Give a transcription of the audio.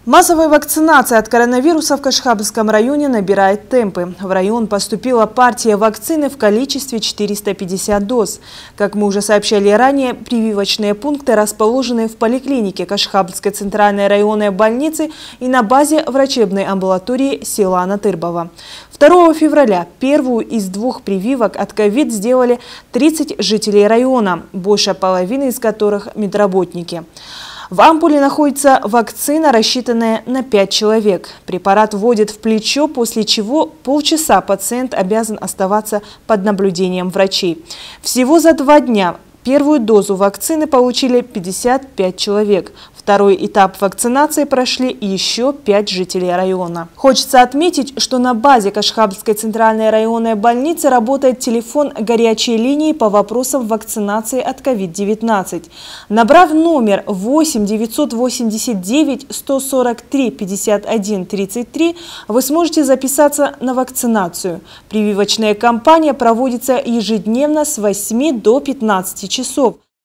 Массовая вакцинация от коронавируса в Кашхабльском районе набирает темпы. В район поступила партия вакцины в количестве 450 доз. Как мы уже сообщали ранее, прививочные пункты расположены в поликлинике Кашхабльской центральной районной больницы и на базе врачебной амбулатории села Анатырбова. 2 февраля первую из 2 прививок от ковид сделали 30 жителей района, большая половина из которых медработники. В ампуле находится вакцина, рассчитанная на 5 человек. Препарат вводят в плечо, после чего полчаса пациент обязан оставаться под наблюдением врачей. Всего за 2 дня первую дозу вакцины получили 55 человек. Второй этап вакцинации прошли еще 5 жителей района. Хочется отметить, что на базе Кашхабльской центральной районной больницы работает телефон горячей линии по вопросам вакцинации от COVID-19. Набрав номер 8 989 143 51 33, вы сможете записаться на вакцинацию. Прививочная кампания проводится ежедневно с 8 до 15 часов.